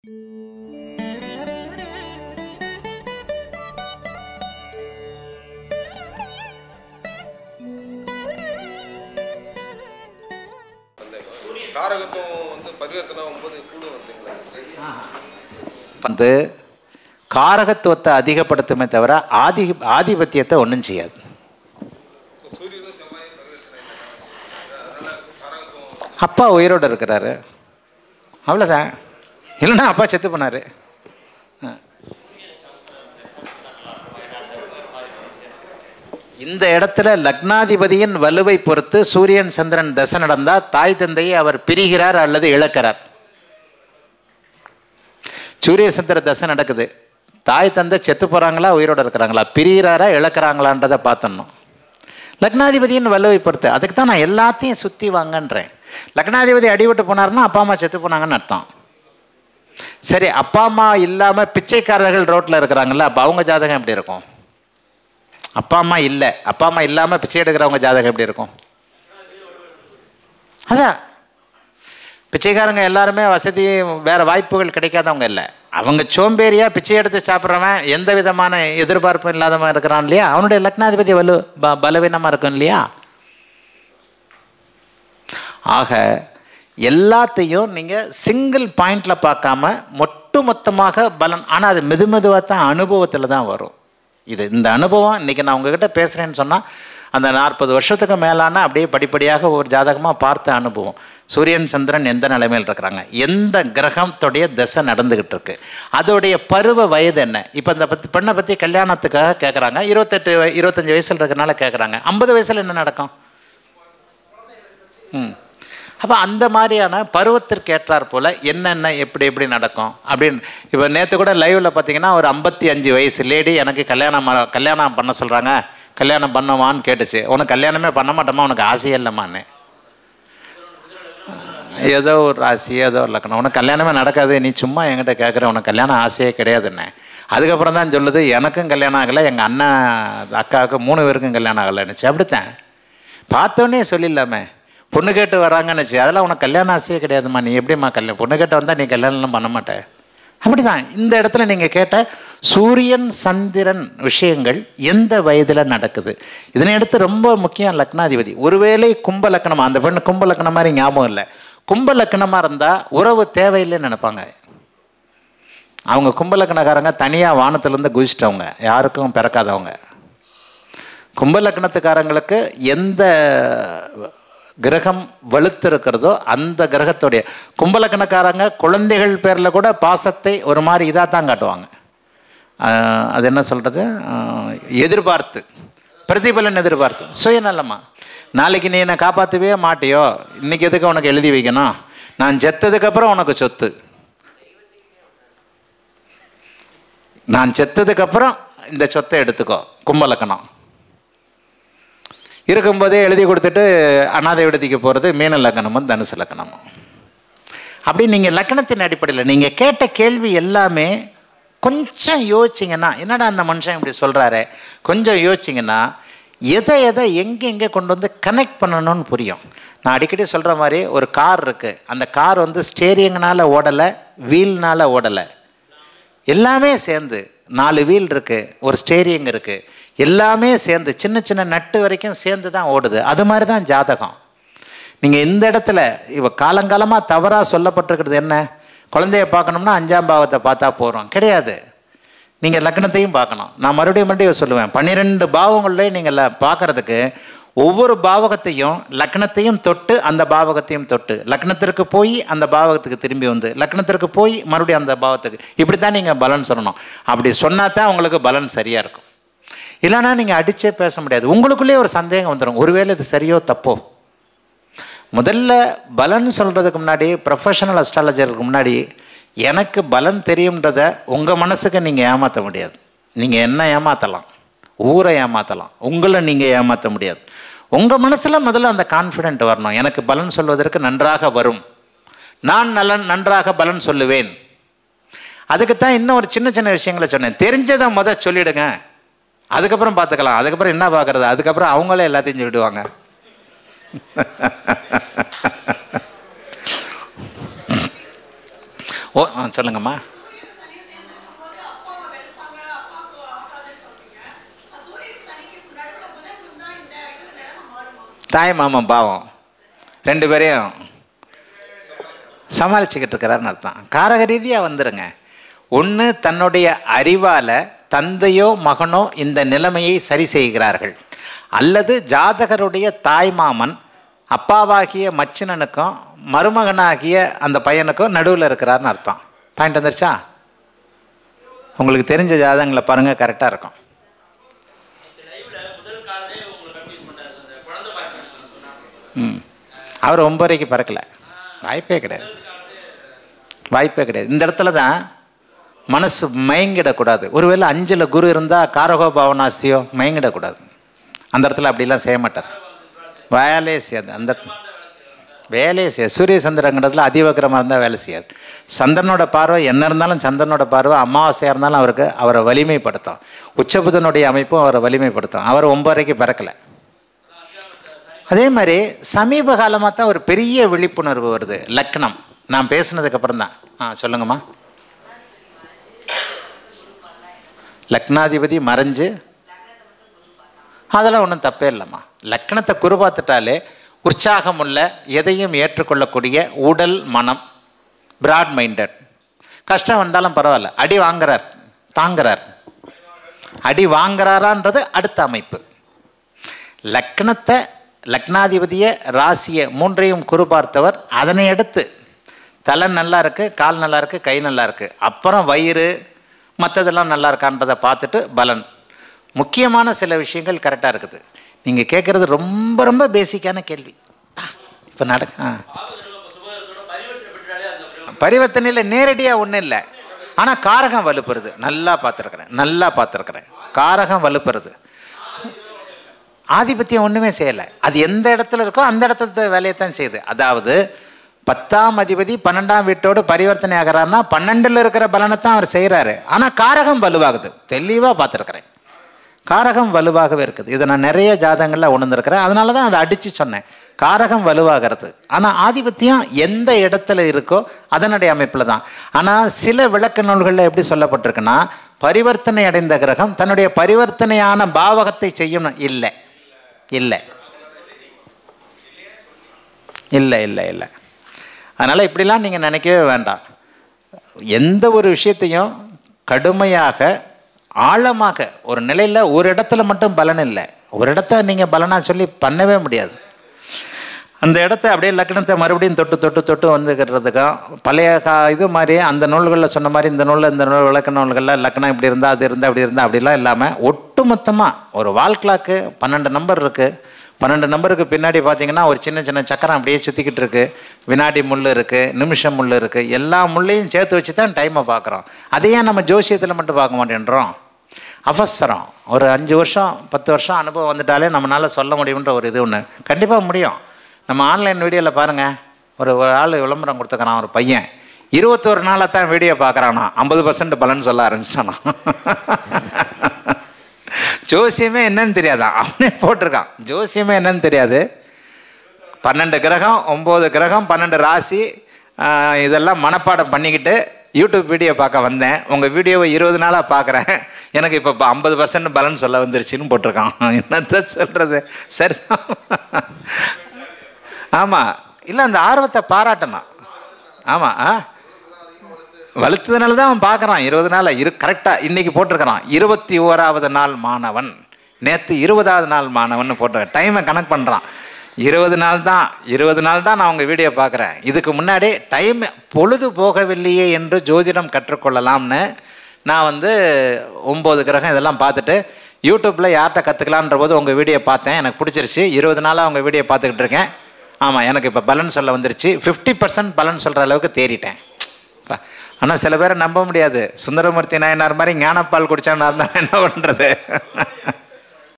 வந்து காரகத்துவத்தை அதிகப்படுத்துமே தவிர ஆதிபத்தியத்தை ஒன்றும் செய்யாது. அப்பா உயிரோடு இருக்கிறாரு, அவ்வளோதான். இல்லைன்னா அப்பா செத்து போனார். இந்த இடத்துல லக்னாதிபதியின் வலுவை பொறுத்து சூரியன் சந்திரன் தசை நடந்தால் தாய் தந்தையை அவர் பிரிகிறார் அல்லது இழக்கிறார். சூரிய சந்திர தசை நடக்குது, தாய் தந்தை செத்து போகிறாங்களா உயிரோடு இருக்கிறாங்களா, பிரிகிறாரா இழக்கிறாங்களான்றதை பார்த்தணும். லக்னாதிபதியின் வலுவை பொறுத்து. அதுக்கு தான் நான் எல்லாத்தையும் சுற்றி வாங்கன்றேன். லக்னாதிபதி அடிபட்டு போனார்னா அப்பா அம்மா செத்து போனாங்கன்னு அர்த்தம். சரி, அப்பா அம்மா இல்லாமல் பிச்சைக்காரர்கள் ரோட்டில் இருக்கிறாங்களா, அப்போ அவங்க ஜாதகம் எப்படி இருக்கும்? அப்பா அம்மா இல்லை, அப்பா அம்மா இல்லாமல் பிச்சை எடுக்கிறவங்க ஜாதகம் எப்படி இருக்கும்? அதான் பிச்சைக்காரங்க எல்லாருமே வசதி வேறு வாய்ப்புகள் கிடைக்காதவங்க இல்லை. அவங்க சோம்பேறியாக பிச்சை எடுத்து சாப்பிட்றவன் எந்த விதமான எதிர்பார்ப்பும் இல்லாதவன் இருக்கிறான் இல்லையா, அவனுடைய லக்னாதிபதி பலவீனமாக இருக்கும் இல்லையா. ஆக எல்லாத்தையும் நீங்கள் சிங்கிள் பாயிண்டில் பார்க்காம மொத்தமாக பலன். ஆனால் அது மெதுவாக தான் அனுபவத்தில் தான் வரும். இந்த அனுபவம் இன்றைக்கி நான் உங்ககிட்ட பேசுகிறேன்னு சொன்னால் அந்த 40 வருஷத்துக்கு மேலான அப்படியே படிப்படியாக ஒரு ஜாதகமாக பார்த்த அனுபவம். சூரியன் சந்திரன் எந்த நிலைமையில் இருக்கிறாங்க, எந்த கிரகத்துடைய தசை நடந்துக்கிட்டு இருக்கு, அதோடைய பருவ வயது என்ன. இப்போ இந்த பெண்ணை பற்றி கல்யாணத்துக்காக கேட்குறாங்க, 28-25 வயசில் இருக்கிறனால கேட்குறாங்க. 50 வயசில் என்ன நடக்கும்? அப்போ அந்த மாதிரியான பருவத்திற்கு ஏற்றார் போல் என்னென்ன எப்படி நடக்கும் அப்படின்னு. இப்போ நேற்று கூட லைவில் பார்த்தீங்கன்னா ஒரு 55 வயசு லேடி எனக்கு கல்யாணம் பண்ண சொல்கிறாங்க, கல்யாணம் பண்ணவான்னு கேட்டுச்சு. உனக்கு கல்யாணமே பண்ண மாட்டோமா, உனக்கு ஆசையே இல்லைம்மான்னு. ஏதோ ஒரு ராசி ஏதோ ஒரு லக்கணம், உனக்கு கல்யாணமே நடக்காது, நீ சும்மா என்கிட்ட கேட்குற, உனக்கு கல்யாணம் ஆசையே கிடையாதுன்னு. அதுக்கப்புறம் தான் சொல்லுது எனக்கும் கல்யாணம் ஆகலை, எங்கள் அண்ணன் அக்காவுக்கு 3 பேருக்கும் கல்யாணம் ஆகலைன்னுச்சு. அப்படித்தான் பார்த்தோன்னே சொல்லிடலாமே. பொண்ணு கேட்டு வராங்கன்னுச்சு, அதெல்லாம் உனக்கு கல்யாணம் ஆசையே கிடையாதுமா, நீ எப்படிம்மா பொண்ணு கேட்டு வந்தால் நீ கல்யாணம்லாம் பண்ண மாட்டேன். அப்படி தான் இந்த இடத்துல நீங்கள் கேட்ட சூரியன் சந்திரன் விஷயங்கள் எந்த வயதில் நடக்குது. இதனை எடுத்து ரொம்ப முக்கியம் லக்னாதிபதி. ஒருவேளை கும்ப லக்கணமாக, அந்த பெண்ணு கும்ப லக்கணம் மாதிரி ஞாபகம் இல்லை, கும்ப லக்கணமாக இருந்தால் உறவு தேவையில்லைன்னு நினைப்பாங்க. அவங்க கும்ப லக்கணக்காரங்க தனியாக வானத்திலேருந்து குதிச்சிட்டவங்க, யாருக்கும் பிறக்காதவங்க. கும்ப லக்கணத்துக்காரங்களுக்கு எந்த கிரகம் வலுத்து இருக்கிறதோ அந்த கிரகத்துடைய கும்பலக்கணக்காரங்க குழந்தைகள் பேரில் கூட பாசத்தை ஒரு மாதிரி இதாக தான் காட்டுவாங்க. அது என்ன சொல்கிறது, எதிர்பார்த்து பிரதிபலன் எதிர்பார்த்து சுயநலமா. நாளைக்கு நீ என்னை காப்பாற்றவே மாட்டியோ, இன்றைக்கி எதுக்கு உனக்கு எழுதி வைக்கணும், நான் செத்ததுக்கப்புறம் உனக்கு சொத்து, நான் செத்ததுக்கப்புறம் இந்த சொத்தை எடுத்துக்கோ. கும்பலக்கணம் இருக்கும்போதே எழுதி கொடுத்துட்டு அனாதை விடுதிக்கு போகிறது மீன லக்கணமும் தனுசு லக்கணமும். அப்படி நீங்கள் லக்கணத்தின் அடிப்படையில் நீங்கள் கேட்ட கேள்வி எல்லாமே கொஞ்சம் யோசிச்சிங்கன்னா, என்னடா அந்த மனுஷன் இப்படி சொல்கிறாரு, கொஞ்சம் யோசிச்சிங்கன்னா எதை எங்கே கொண்டு வந்து கனெக்ட் பண்ணணும்னு புரியும். நான் அடிக்கடி சொல்கிற மாதிரி ஒரு கார் இருக்குது, அந்த கார் வந்து ஸ்டேரிங்னால் ஓடலை, வீல்னால் ஓடலை, எல்லாமே சேர்ந்து 4 வீல் இருக்குது, ஒரு ஸ்டேரிங் இருக்குது, எல்லாமே சேர்ந்து சின்ன நட்டு வரைக்கும் சேர்ந்து தான் ஓடுது. அது மாதிரி தான் ஜாதகம். நீங்கள் இந்த இடத்துல இப்போ காலங்காலமாக தவறாக சொல்லப்பட்டிருக்கிறது என்ன, குழந்தைய பார்க்கணும்னா 5ஆம் பாவத்தை பார்த்தா போகிறோம், கிடையாது. நீங்கள் லக்னத்தையும் பார்க்கணும். நான் மறுபடியும் சொல்லுவேன், 12 பாவங்கள்லேயே நீங்கள் பார்க்குறதுக்கு ஒவ்வொரு பாவகத்தையும் லக்னத்தையும் தொட்டு அந்த பாவகத்தையும் தொட்டு, லக்னத்திற்கு போய் அந்த பாவகத்துக்கு திரும்பி வந்து, லக்னத்திற்கு போய் மறுபடியும் அந்த பாவத்துக்கு, இப்படி தான் நீங்கள் பலன் சொல்லணும். அப்படி சொன்னால் தான் உங்களுக்கு பலன் சரியாக இருக்கும். இல்லைனா நீங்கள் அடித்தே பேச முடியாது. உங்களுக்குள்ளே ஒரு சந்தேகம் வந்துடும், ஒருவேளை இது சரியோ தப்போ. முதல்ல பலன் சொல்கிறதுக்கு முன்னாடி, ப்ரொஃபஷனல் அஸ்ட்ராலஜருக்கு முன்னாடி எனக்கு பலன் தெரியும்ன்றதை உங்கள் மனசுக்கு நீங்கள் ஏமாற்ற முடியாது. நீங்கள் என்ன ஏமாற்றலாம், ஊரை ஏமாற்றலாம், உங்களை நீங்கள் ஏமாற்ற முடியாது. உங்கள் மனசில் முதல்ல அந்த கான்ஃபிடென்ட் வரணும். எனக்கு பலன் சொல்வதற்கு நன்றாக வரும், நான் நன்றாக பலன் சொல்லுவேன். அதுக்குத்தான் இன்னும் ஒரு சின்ன விஷயங்களை சொன்னேன். தெரிஞ்சதை சொல்லிவிடுங்க, அதுக்கப்புறம் பார்த்துக்கலாம். அதுக்கப்புறம் என்ன பார்க்குறது, அதுக்கப்புறம் அவங்களே எல்லாத்தையும் சொல்லிடுவாங்க. ஓ சொல்லுங்கம்மா. தாய் மாமன் பாவம் 2 பேரையும் சமாளிச்சுக்கிட்டு இருக்கிறாருன்னு அர்த்தம். காரக ரீதியாக வந்துடுங்க. ஒன்று, தன்னுடைய அறிவால் தந்தையோ மகனோ இந்த நிலைமையை சரி செய்கிறார்கள், அல்லது ஜாதகருடைய தாய் மாமன் அப்பாவாகிய மச்சினனுக்கும் மருமகனாகிய அந்த பையனுக்கும் நடுவில் இருக்கிறாருன்னு அர்த்தம். பாயிண்ட் வந்துருச்சா? உங்களுக்கு தெரிஞ்ச ஜாதகங்களை பாருங்கள், கரெக்டாக இருக்கும். அவர் 9:30 பிறக்கலை, வாய்ப்பே கிடையாது, வாய்ப்பே கிடையாது. இந்த இடத்துல தான் மனசு மயங்கிடக்கூடாது. ஒருவேளை 5ல் குரு இருந்தால் காரகோ பவனாசியோ மயங்கிடக்கூடாது. அந்த இடத்துல அப்படிலாம் செய்ய மாட்டார், வேலையே செய்யாது. அந்த வேலையே செய்யாது. சூரிய சந்திரங்கிறதுல அதிவக்கிரமாக இருந்தால் வேலை செய்யாது. சந்திரனோட பார்வை என்ன இருந்தாலும், சந்திரனோட பார்வை அமாவாசையாக இருந்தாலும் அவரை வலிமைப்படுத்தும். உச்சபுதனுடைய அமைப்பும் அவரை வலிமைப்படுத்தும். அவர் 9:30 பிறக்கலை. அதே மாதிரி சமீப காலமாக தான் ஒரு பெரிய விழிப்புணர்வு வருது. லக்னம் நான் பேசுனதுக்கப்புறம் தான். சொல்லுங்கம்மா. லக்னாதிபதி மறைஞ்சு அதெல்லாம் ஒன்றும் தப்பே இல்லைம்மா. லக்னத்தை குரு பார்த்துட்டாலே உற்சாகம் உள்ள, எதையும் ஏற்றுக்கொள்ளக்கூடிய உடல் மனம், பிராட் மைண்டட். கஷ்டம் வந்தாலும் பரவாயில்ல, அடி வாங்குறார், தாங்குறார். அடி வாங்குறாரான்றது அடுத்த அமைப்பு. லக்னாதிபதியை ராசியை 3ஐயும் குரு பார்த்தவர். அதனை அடுத்து தலை நல்லா இருக்குது, கால் நல்லா இருக்குது, கை நல்லா இருக்குது, அப்புறம் வயிறு மற்றதெல்லாம் நல்லா இருக்கான்றதை பார்த்துட்டு பலன். முக்கியமான சில விஷயங்கள் கரெக்டாக இருக்குது. நீங்கள் கேட்குறது ரொம்ப ரொம்ப பேசிக்கான கேள்வி. இப்போ பரிவர்த்தனையில் நேரடியாக ஒன்றும் இல்லை, ஆனால் காரகம் வலுப்புறது. நல்லா பார்த்துருக்குறேன், காரகம் வலுப்புறது. ஆதிபத்தியம் ஒன்றுமே செய்யலை. அது எந்த இடத்துல இருக்கோ அந்த இடத்துல வேலையை தான் செய்யுது. அதாவது 10ஆம் அதிபதி 12ஆம் வீட்டோடு பரிவர்த்தனை ஆகிறாருன்னா 12ல் இருக்கிற பலனை தான் அவர் செய்கிறாரு. ஆனால் காரகம் வலுவாகுது. தெளிவாக பார்த்துருக்குறேன், காரகம் வலுவாகவே இருக்குது. இதை நான் நிறைய ஜாதகங்களில் உணர்ந்துருக்கிறேன். அதனால தான் அதை அடித்து சொன்னேன், காரகம் வலுவாகிறது. ஆனால் ஆதிபத்தியம் எந்த இடத்துல இருக்கோ அதனுடைய அமைப்பில் தான். ஆனால் சில விளக்க நூல்களில் எப்படி சொல்லப்பட்டிருக்குன்னா, பரிவர்த்தனை அடைந்த கிரகம் தன்னுடைய பரிவர்த்தனையான பாவகத்தை செய்யணும். இல்லை இல்லை இல்லை இல்லை இல்லை. அதனால் இப்படிலாம் நீங்கள் நினைக்கவே வேண்டாம். எந்த ஒரு விஷயத்தையும் கடுமையாக ஆழமாக ஒரு நிலையில் ஒரு இடத்துல மட்டும் பலன் இல்லை. ஒரு இடத்த நீங்கள் பலனாக சொல்லி பண்ணவே முடியாது. அந்த இடத்த அப்படியே லக்னத்தை மறுபடியும் தொட்டு வந்துக்கிறதுக்கும் பழைய இது மாதிரி அந்த நூல்களில் சொன்ன மாதிரி இந்த நூல் விளக்க நூல்களில் லக்னம் இப்படி இருந்தால் அது இருந்தால் அப்படி இருந்தால் அப்படிலாம் இல்லாமல் ஒட்டு மொத்தமாக ஒரு வால் கிளாக்கு 12 நம்பர் இருக்குது. 12 நம்பருக்கு பின்னாடி பார்த்தீங்கன்னா ஒரு சின்ன சின்ன சக்கரம் அப்படியே சுற்றிக்கிட்டு இருக்குது. வினாடி முள் இருக்குது, நிமிஷம் முள் இருக்குது. எல்லா முள்ளையும் சேர்த்து வச்சு தான் டைமை பார்க்குறோம். அதையே நம்ம ஜோசியத்தில் மட்டும் பார்க்க மாட்டேன்றோம். அவசரம். ஒரு 5 வருஷம் 10 வருஷம் அனுபவம் வந்துட்டாலே நம்மளால் சொல்ல முடியுன்ற ஒரு இது ஒன்று கண்டிப்பாக முடியும். நம்ம ஆன்லைன் வீடியோவில் பாருங்கள், ஒரு ஆள் விளம்பரம் கொடுத்துக்கிறான். ஒரு பையன் 21 நாளாக தான் வீடியோ பார்க்குறானா, 50% பலன் சொல்ல ஆரம்பிச்சிட்டானா. ஜோசியமே என்னன்னு தெரியாதா, அவனே போட்டிருக்கான். ஜோசியமே என்னன்னு தெரியாது. 12 கிரகம், 9 கிரகம், 12 ராசி, இதெல்லாம் மனப்பாடம் பண்ணிக்கிட்டு யூடியூப் வீடியோ பார்க்க வந்தேன். உங்கள் வீடியோவை 20 நாளாக பார்க்குறேன், எனக்கு இப்போ 50% பலன் சொல்ல வந்துருச்சுன்னு போட்டிருக்கான். என்னத்த சொல்கிறது? சரிதான். ஆமாம், இல்லை அந்த ஆர்வத்தை பாராட்டணும். ஆமாம், வலுத்ததுனால தான் அவன் பார்க்குறான். 20 நாள் கரெக்டாக இன்றைக்கி போட்டிருக்கிறான். 21வது நாள் மாணவன், நேற்று 20வது நாள் மாணவன் போட்டிருக்கேன். டைமை கணக்கு பண்ணுறான். 20 நாள் தான் நான் உங்கள் வீடியோ பார்க்குறேன். இதுக்கு முன்னாடி டைம் பொழுது போகவில்லையே என்று ஜோதிடம் கற்றுக்கொள்ளலாம்னு நான் 9 கிரகம் இதெல்லாம் பார்த்துட்டு யூடியூப்பில் யார்கிட்ட கற்றுக்கலான்ற போது உங்கள் வீடியோ பார்த்தேன். எனக்கு பிடிச்சிருச்சு. 20 நாளாக உங்கள் வீடியோ பார்த்துக்கிட்டு இருக்கேன். ஆமாம், எனக்கு இப்போ பலன் சொல்ல வந்துருச்சு. 50% பலன் சொல்கிற அளவுக்கு தேறிட்டேன். ஆனால் சில பேரை நம்ப முடியாது. சுந்தரமூர்த்தி நாயனார் மாதிரி ஞானப்பால் குடித்தான்னு இருந்தால் என்ன பண்ணுறது?